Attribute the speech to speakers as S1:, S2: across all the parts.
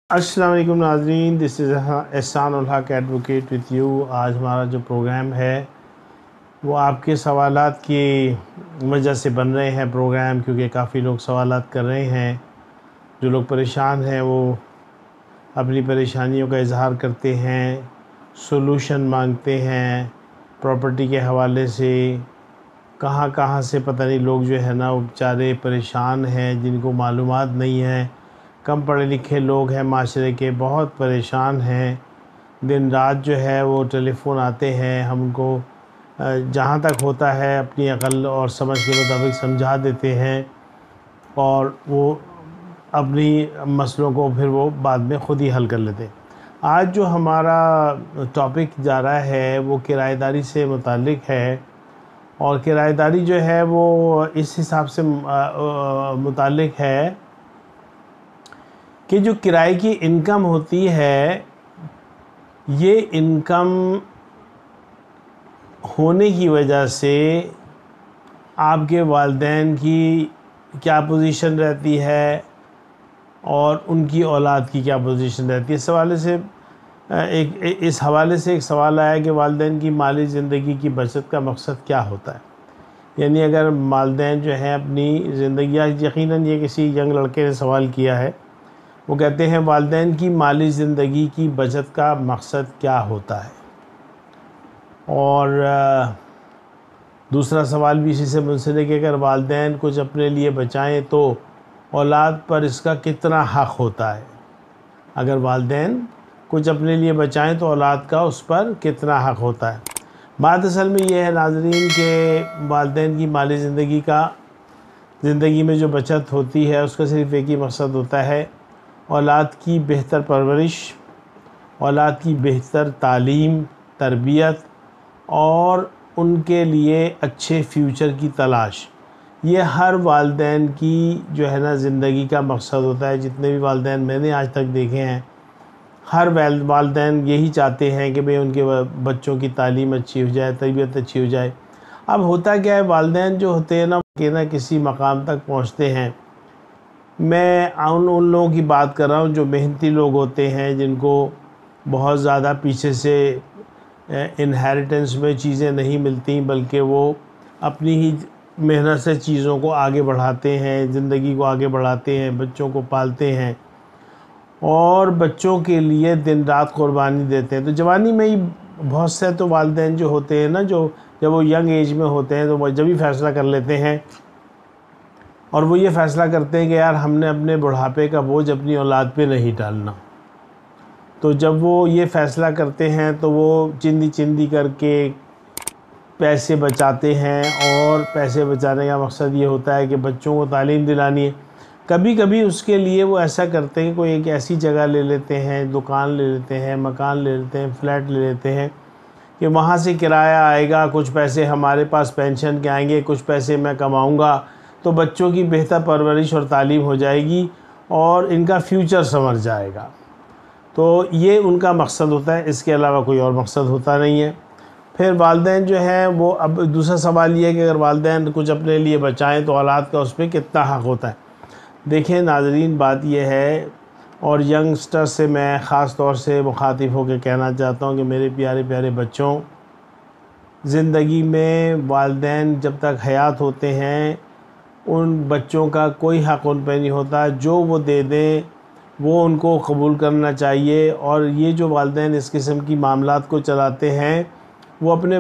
S1: अस्सलाम वालेकुम नाज़रीन, दिस इज़ एहसान ul Haq advocate with you. आज हमारा जो प्रोग्राम है वो आपके सवालात की वजह से बन रहे हैं प्रोग्राम, क्योंकि काफ़ी लोग सवालात कर रहे हैं। जो लोग परेशान हैं वो अपनी परेशानियों का इजहार करते हैं, सोल्यूशन मांगते हैं प्रॉपर्टी के हवाले से। कहाँ कहाँ से पता नहीं लोग जो है ना वो बेचारे परेशान हैं, जिनको मालूमात नहीं है। कम पढ़े लिखे लोग हैं, माशरे के बहुत परेशान हैं। दिन रात जो है वो टेलीफ़ोन आते हैं, हम उनको जहाँ तक होता है अपनी अक़ल और समझ के मुताबिक समझा देते हैं, और वो अपनी मसलों को फिर वो बाद में ख़ुद ही हल कर लेते हैं। आज जो हमारा टॉपिक जा रहा है वो किराएदारी से मुताल्लिक़ है, और किराएदारी जो है वो इस हिसाब से मुताल्लिक़ है कि जो किराए की इनकम होती है, ये इनकम होने की वजह से आपके वालिदैन की क्या पोजीशन रहती है और उनकी औलाद की क्या पोजीशन रहती है। इस हवाले से एक सवाल आया कि वालिदैन की माली ज़िंदगी की बचत का मकसद क्या होता है। यानी अगर वालिदैन जो हैं अपनी ज़िंदगी, यकीनन ये किसी यंग लड़के ने सवाल किया है, वो कहते हैं वालिदैन की माली ज़िंदगी की बचत का मकसद क्या होता है। और दूसरा सवाल भी इसी से मुंसलिक है कि अगर वालिदैन कुछ अपने लिए बचाएं तो औलाद पर इसका कितना हक़ होता है। अगर वालिदैन कुछ अपने लिए बचाएं तो औलाद का उस पर कितना हक़ होता है। बात असल में ये है नाज़रीन कि वालिदैन की माली ज़िंदगी में जो बचत होती है उसका सिर्फ़ एक ही मकसद होता है, औलाद की बेहतर परवरिश, औलाद की बेहतर तालीम, तरबियत और उनके लिए अच्छे फ्यूचर की तलाश। ये हर वालिदैन की जो है ना ज़िंदगी का मकसद होता है। जितने भी वालिदैन मैंने आज तक देखे हैं, हर वालिदैन यही चाहते हैं कि भाई उनके बच्चों की तालीम अच्छी हो जाए, तरबियत अच्छी हो जाए। अब होता क्या है, वालिदैन जो होते हैं ना कि ना किसी मकाम तक पहुँचते हैं। मैं उन लोगों की बात कर रहा हूँ जो मेहनती लोग होते हैं, जिनको बहुत ज़्यादा पीछे से इनहेरिटेंस में चीज़ें नहीं मिलती, बल्कि वो अपनी ही मेहनत से चीज़ों को आगे बढ़ाते हैं, ज़िंदगी को आगे बढ़ाते हैं, बच्चों को पालते हैं और बच्चों के लिए दिन रात कुर्बानी देते हैं। तो जवानी में ही बहुत से तो वालिदैन जो होते हैं ना, जो जब वो यंग एज में होते हैं तो वो जब ही फ़ैसला कर लेते हैं, और वो ये फ़ैसला करते हैं कि यार हमने अपने बुढ़ापे का बोझ अपनी औलाद पे नहीं डालना। तो जब वो ये फ़ैसला करते हैं तो वो चिंदी चिंदी करके पैसे बचाते हैं, और पैसे बचाने का मकसद ये होता है कि बच्चों को तालीम दिलानी है। कभी कभी उसके लिए वो ऐसा करते हैं, कोई एक ऐसी जगह ले लेते हैं, दुकान ले लेते हैं, मकान ले लेते हैं, फ्लैट ले लेते हैं कि वहाँ से किराया आएगा, कुछ पैसे हमारे पास पेंशन के आएंगे, कुछ पैसे मैं कमाऊँगा, तो बच्चों की बेहतर परवरिश और तालीम हो जाएगी और इनका फ्यूचर संवर जाएगा। तो ये उनका मकसद होता है, इसके अलावा कोई और मकसद होता नहीं है। फिर वालिदैन जो है वो, अब दूसरा सवाल ये है कि अगर वालिदैन कुछ अपने लिए बचाएं तो औलाद का उस पर कितना हक़ होता है। देखें नाज़रीन, बात यह है, और यंगस्टर से मैं ख़ास तौर से मुखातिब होकर कहना चाहता हूँ कि मेरे प्यारे प्यारे बच्चों, ज़िंदगी में वालिदैन जब तक हयात होते हैं उन बच्चों का कोई हक़ उन पर नहीं होता। जो वो दे दें वो उनको कबूल करना चाहिए। और ये जो वालिदैन इस किस्म की मामलात को चलाते हैं, वो अपने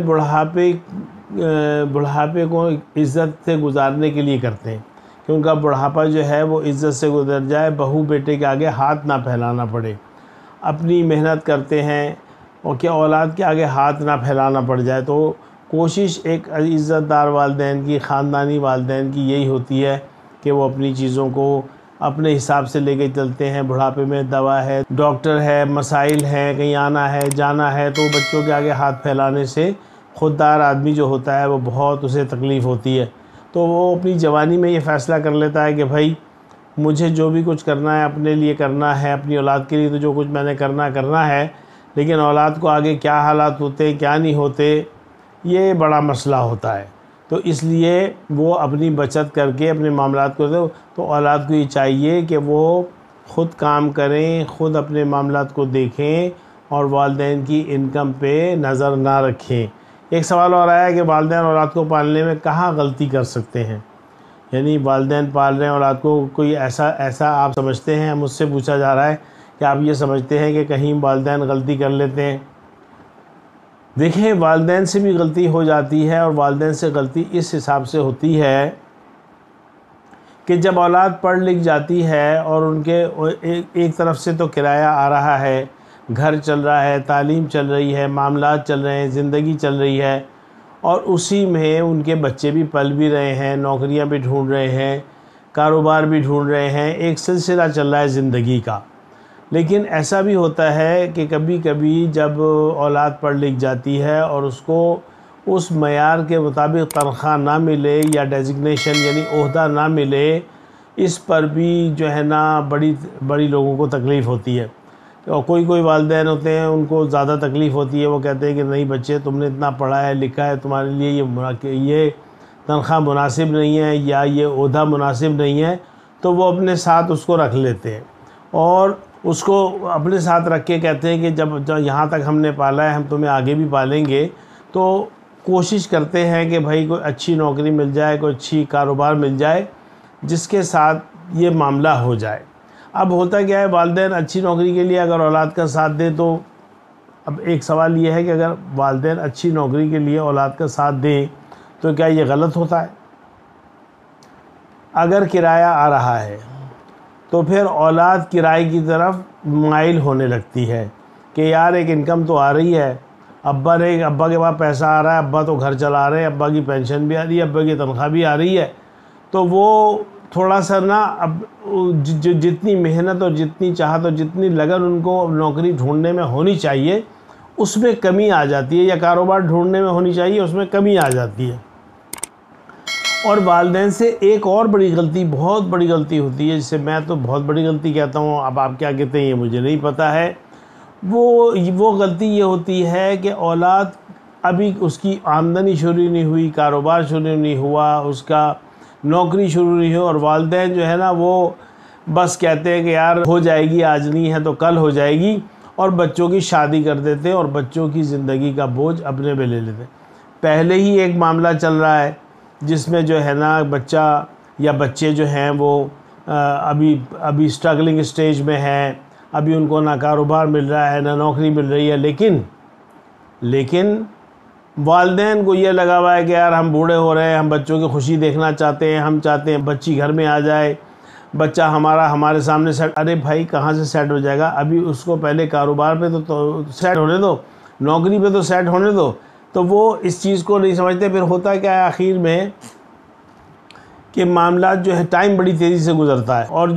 S1: बुढ़ापे को इज़्ज़त से गुजारने के लिए करते हैं कि उनका बुढ़ापा जो है वो इज़्ज़त से गुजर जाए, बहू बेटे के आगे हाथ ना फैलाना पड़े। अपनी मेहनत करते हैं और क्या औलाद के आगे हाथ ना फैलाना पड़ जाए। तो कोशिश एक इज़्ज़तदार वालिदैन की, ख़ानदानी वालिदैन की यही होती है कि वो अपनी चीज़ों को अपने हिसाब से लेके चलते हैं। बुढ़ापे में दवा है, डॉक्टर है, मसाइल हैं, कहीं आना है जाना है, तो बच्चों के आगे हाथ फैलाने से खुददार आदमी जो होता है वो बहुत उसे तकलीफ़ होती है। तो वो अपनी जवानी में ये फ़ैसला कर लेता है कि भाई मुझे जो भी कुछ करना है अपने लिए करना है, अपनी औलाद के लिए तो जो कुछ मैंने करना है, लेकिन औलाद को आगे क्या हालात होते क्या नहीं होते, ये बड़ा मसला होता है। तो इसलिए वो अपनी बचत करके अपने मामलात को तो औलाद को ये चाहिए कि वो ख़ुद काम करें, ख़ुद अपने मामलात को देखें और वालिदैन की इनकम पे नज़र ना रखें। एक सवाल और आया कि वालिदैन औलाद को पालने में कहाँ गलती कर सकते हैं, यानी वालिदैन पाल रहे हैं औलाद को, कोई ऐसा आप समझते हैं, मुझसे पूछा जा रहा है कि आप ये समझते हैं कि कहीं वालिदैन गलती कर लेते हैं। देखिए, वालिदैन से भी गलती हो जाती है और वालिदैन से गलती इस हिसाब से होती है कि जब औलाद पढ़ लिख जाती है और उनके एक तरफ से तो किराया आ रहा है, घर चल रहा है, तालीम चल रही है, मामलात चल रहे हैं, ज़िंदगी चल रही है, और उसी में उनके बच्चे भी पल भी रहे हैं, नौकरियां भी ढूंढ रहे हैं, कारोबार भी ढूंढ रहे हैं, एक सिलसिला चल रहा है ज़िंदगी का। लेकिन ऐसा भी होता है कि कभी कभी जब औलाद पढ़ लिख जाती है और उसको उस मयार के मुताबिक तनख्वाह ना मिले या डेजिग्नेशन यानी ओहदा ना मिले, इस पर भी जो है ना बड़ी लोगों को तकलीफ़ होती है। और कोई वालिदैन होते हैं उनको ज़्यादा तकलीफ़ होती है, वो कहते हैं कि नहीं बच्चे, तुमने इतना पढ़ा है लिखा है, तुम्हारे लिए ये तनख्वाह मुनासिब नहीं है या ये ओहदा मुनासिब नहीं है, तो वो अपने साथ उसको रख लेते हैं और उसको अपने साथ रख के कहते हैं कि जब यहाँ तक हमने पाला है, हम तुम्हें आगे भी पालेंगे। तो कोशिश करते हैं कि भाई कोई अच्छी नौकरी मिल जाए, कोई अच्छी कारोबार मिल जाए जिसके साथ ये मामला हो जाए। अब होता क्या है, वालिदैन अच्छी नौकरी के लिए अगर औलाद का साथ दे, तो अब एक सवाल ये है कि अगर वालिदैन अच्छी नौकरी के लिए औलाद का साथ दें तो क्या ये गलत होता है? अगर किराया आ रहा है तो फिर औलाद किराए की तरफ माइल होने लगती है कि यार एक इनकम तो आ रही है, अब्बा के पास पैसा आ रहा है, अब्बा तो घर चला रहे हैं, अब्बा की पेंशन भी आ रही है, अब्बा की तनख्वाह भी आ रही है, तो वो थोड़ा सा ना अब जितनी मेहनत और जितनी चाहत और जितनी लगन उनको नौकरी ढूंढने में होनी चाहिए उसमें कमी आ जाती है, या कारोबार ढूंढने में होनी चाहिए उसमें कमी आ जाती है। और वालिदैन से एक और बड़ी गलती, बहुत बड़ी गलती होती है, जिसे मैं तो बहुत बड़ी गलती कहता हूँ, अब आप क्या कहते हैं ये मुझे नहीं पता है। वो गलती ये होती है कि औलाद अभी उसकी आमदनी शुरू नहीं हुई, कारोबार शुरू नहीं हुआ, उसका नौकरी शुरू नहीं हुई, और वालिदैन जो है ना वो बस कहते हैं कि यार हो जाएगी, आज नहीं है तो कल हो जाएगी, और बच्चों की शादी कर देते हैं और बच्चों की ज़िंदगी का बोझ अपने पे ले लेते हैं। पहले ही एक मामला चल रहा है जिसमें जो है ना बच्चा या बच्चे जो हैं वो अभी स्ट्रगलिंग स्टेज में हैं, अभी उनको ना कारोबार मिल रहा है ना नौकरी मिल रही है, लेकिन वालिदैन को ये लगा हुआ है कि यार हम बूढ़े हो रहे हैं, हम बच्चों की खुशी देखना चाहते हैं, हम चाहते हैं बच्ची घर में आ जाए, बच्चा हमारे सामने सेट। अरे भाई कहाँ से सेट हो जाएगा, अभी उसको पहले कारोबार पे तो सेट होने दो, नौकरी पे तो सेट होने दो। तो वो इस चीज़ को नहीं समझते। फिर होता क्या है आखिर में कि मामला जो है टाइम बड़ी तेज़ी से गुजरता है, और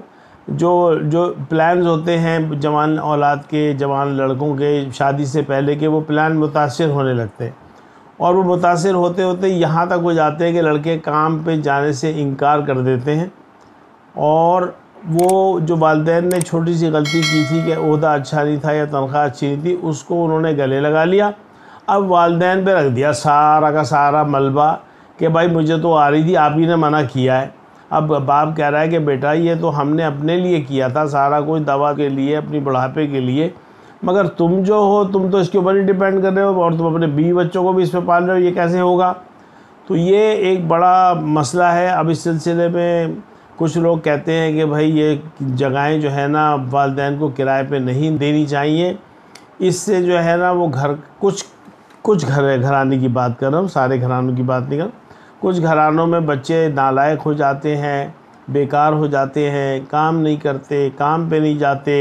S1: जो प्लान्स होते हैं जवान औलाद के, जवान लड़कों के शादी से पहले के, वो प्लान मुतासिर होने लगते हैं, और वो मुतासिर होते होते यहाँ तक हो जाते हैं कि लड़के काम पे जाने से इनकार कर देते हैं। और वो जो वालिदैन ने छोटी सी गलती की थी कि ओहदा अच्छा नहीं था या तनख्वाह अच्छी नहीं थी, उसको उन्होंने गले लगा लिया। अब वालिदैन पे रख दिया सारा का सारा मलबा कि भाई मुझे तो आ रही थी, आप ही ने मना किया है। अब बाप कह रहा है कि बेटा ये तो हमने अपने लिए किया था सारा कुछ, दवा के लिए, अपनी बुढ़ापे के लिए, मगर तुम जो हो तुम तो इसके ऊपर ही डिपेंड कर रहे हो और तुम अपने बीवी बच्चों को भी इस पर पाल रहे हो, ये कैसे होगा? तो ये एक बड़ा मसला है। अब इस सिलसिले में कुछ लोग कहते हैं कि भाई ये जगहें जो है ना वालिदैन को किराए पे नहीं देनी चाहिए, इससे जो है ना वो घर कुछ घराने की बात कर रहा हूँ, सारे घरानों की बात नहीं कर, कुछ घरानों में बच्चे नालायक हो जाते हैं, बेकार हो जाते हैं, काम नहीं करते, काम पे नहीं जाते,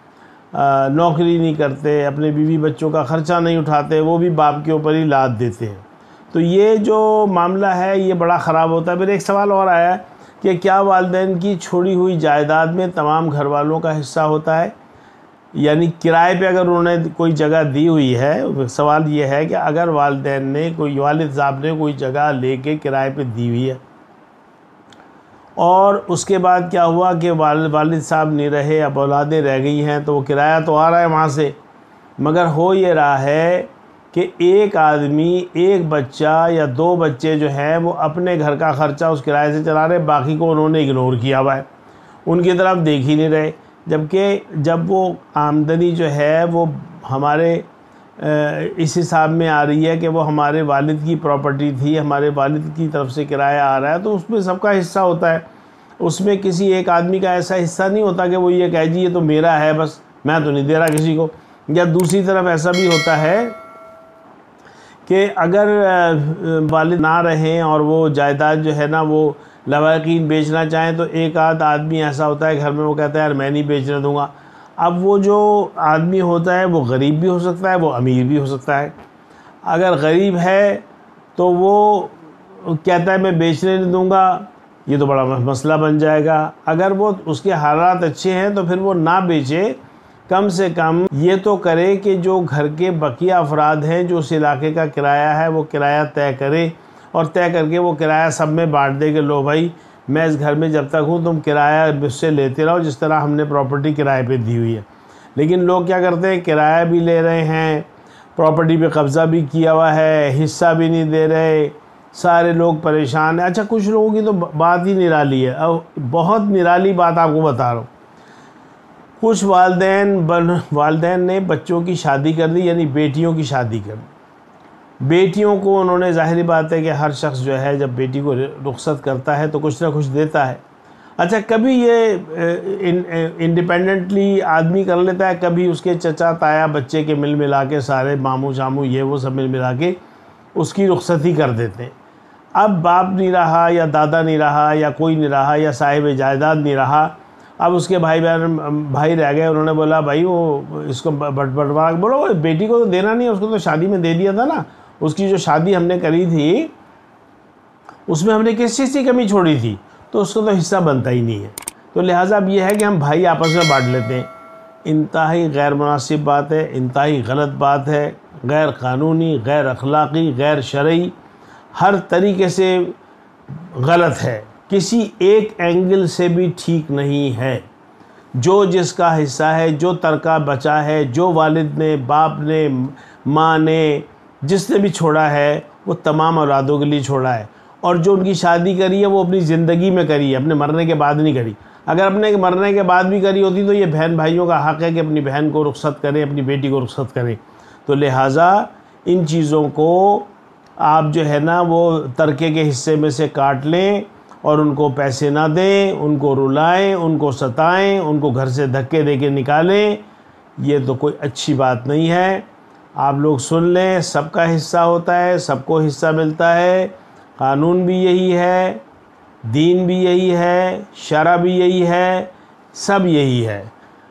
S1: नौकरी नहीं करते, अपने बीवी बच्चों का ख़र्चा नहीं उठाते, वो भी बाप के ऊपर ही लाद देते हैं। तो ये जो मामला है ये बड़ा ख़राब होता है। फिर एक सवाल और आया कि क्या वालिदैन की छोड़ी हुई जायदाद में तमाम घर वालों का हिस्सा होता है, यानी किराए पे अगर उन्होंने कोई जगह दी हुई है। सवाल ये है कि अगर वालिदैन ने वालिद साहब ने कोई जगह लेके किराए पे दी हुई है और उसके बाद क्या हुआ कि वालिद साहब नहीं रहे, अब औलादें रह गई हैं, तो वो किराया तो आ रहा है वहाँ से, मगर हो ये रहा है कि एक आदमी, एक बच्चा या दो बच्चे जो हैं वो अपने घर का ख़र्चा उस किराए से चला रहे, बाकी को उन्होंने इग्नोर किया हुआ है। उनकी तरफ देख ही नहीं रहे। जबकि जब वो आमदनी जो है वो हमारे इस हिसाब में आ रही है कि वो हमारे वालिद की प्रॉपर्टी थी, हमारे वालिद की तरफ से किराया आ रहा है, तो उसमें सबका हिस्सा होता है। उसमें किसी एक आदमी का ऐसा हिस्सा नहीं होता कि वो ये कहे जी ये तो मेरा है, बस मैं तो नहीं दे रहा किसी को। या दूसरी तरफ ऐसा भी होता है कि अगर वालिद ना रहें और वो जायदाद जो है ना वो लवाकिन बेचना चाहें, तो एक आध आदमी ऐसा होता है घर में, वो कहता है यार मैं नहीं बेचने दूंगा। अब वो जो आदमी होता है वो गरीब भी हो सकता है, वो अमीर भी हो सकता है। अगर गरीब है तो वो कहता है मैं बेचने नहीं दूंगा, ये तो बड़ा मसला बन जाएगा। अगर वो उसके हालात अच्छे हैं तो फिर वो ना बेचे, कम से कम ये तो करे कि जो घर के बकिया अफराद हैं, जो उस इलाके का किराया है, वो किराया तय करे और तय करके वो किराया सब में बांट दे कि लो भाई मैं इस घर में जब तक हूँ तुम किराया मुझसे लेते रहो, जिस तरह हमने प्रॉपर्टी किराए पे दी हुई है। लेकिन लोग क्या करते हैं, किराया भी ले रहे हैं, प्रॉपर्टी पे कब्ज़ा भी किया हुआ है, हिस्सा भी नहीं दे रहे, सारे लोग परेशान हैं। अच्छा, कुछ लोगों की तो बात ही निराली है। अब बहुत निराली बात आपको बता रहा हूँ। कुछ वालिदैन ने बच्चों की शादी कर दी, यानी बेटियों की शादी कर दी। बेटियों को उन्होंने, ज़ाहिर बात है कि हर शख्स जो है जब बेटी को रुखसत करता है तो कुछ ना कुछ देता है। अच्छा, कभी ये इंडिपेंडेंटली आदमी कर लेता है, कभी उसके चचा ताया बच्चे के मिल मिला के सारे मामू शामू ये वो सब मिल मिला के उसकी रुखसती कर देते हैं। अब बाप नहीं रहा या दादा नहीं रहा या कोई नहीं रहा या साहिब जायदाद नहीं रहा, अब उसके भाई रह गए। उन्होंने बोला भाई वो इसको बंटवारा, बोलो वो बेटी को तो देना नहीं है, उसको तो शादी में दे दिया था ना, उसकी जो शादी हमने करी थी उसमें हमने किस चीज़ की कमी छोड़ी थी, तो उसको तो हिस्सा बनता ही नहीं है। तो लिहाजा अब ये है कि हम भाई आपस में बांट लेते हैं। इंतहाई गैर मुनासिब बात है, इंतहाई गलत बात है, गैर कानूनी, गैर अखलाक़ी, गैर शरई, हर तरीके से गलत है, किसी एक एंगल से भी ठीक नहीं है। जो जिसका हिस्सा है, जो तरका बचा है, जो वालिद ने, बाप ने, माँ ने, जिसने भी छोड़ा है वो तमाम औलादों के लिए छोड़ा है। और जो उनकी शादी करी है वो अपनी ज़िंदगी में करी है, अपने मरने के बाद नहीं करी। अगर अपने मरने के बाद भी करी होती तो ये बहन भाइयों का हक़ है कि अपनी बहन को रुखसत करें, अपनी बेटी को रुखसत करें। तो लिहाजा इन चीज़ों को आप जो है ना वो तरके के हिस्से में से काट लें और उनको पैसे ना दें, उनको रुलाएं, उनको सताएं, उनको घर से धक्के दे के निकालें। ये तो कोई अच्छी बात नहीं है। आप लोग सुन लें, सबका हिस्सा होता है, सबको हिस्सा मिलता है। कानून भी यही है, दीन भी यही है, शरअ भी यही है, सब यही है।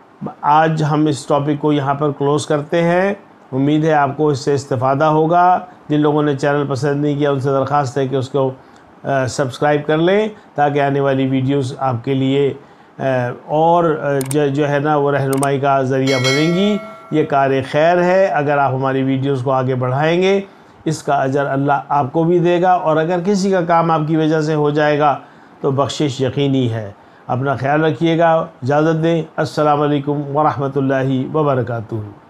S1: आज हम इस टॉपिक को यहाँ पर क्लोज़ करते हैं। उम्मीद है आपको इससे इस्तेफ़ादा होगा। जिन लोगों ने चैनल पसंद नहीं किया उनसे दरख्वास्त है कि उसको सब्सक्राइब कर लें, ताकि आने वाली वीडियोस आपके लिए और जो है ना वो रहनुमाई का ज़रिया बनेंगी। ये कार खैर है, अगर आप हमारी वीडियोस को आगे बढ़ाएंगे इसका अजर अल्लाह आपको भी देगा, और अगर किसी का काम आपकी वजह से हो जाएगा तो बख्शिश यकीनी है। अपना ख्याल रखिएगा, इजाज़त दें। अस्सलाम वालेकुम व रहमतुल्लाहि व बरकातुहू।